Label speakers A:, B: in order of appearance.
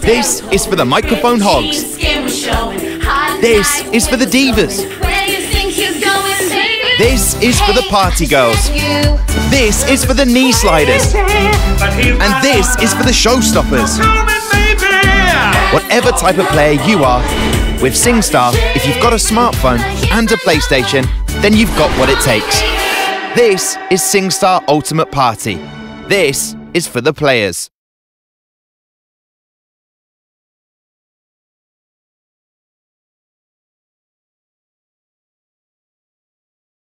A: This is for the microphone hogs. This is for the divas. This is for the party girls. This is for the knee sliders. And this is for the showstoppers. Whatever type of player you are, with SingStar, if you've got a smartphone and a PlayStation, then you've got what it takes. This is SingStar Ultimate Party. This is for the players.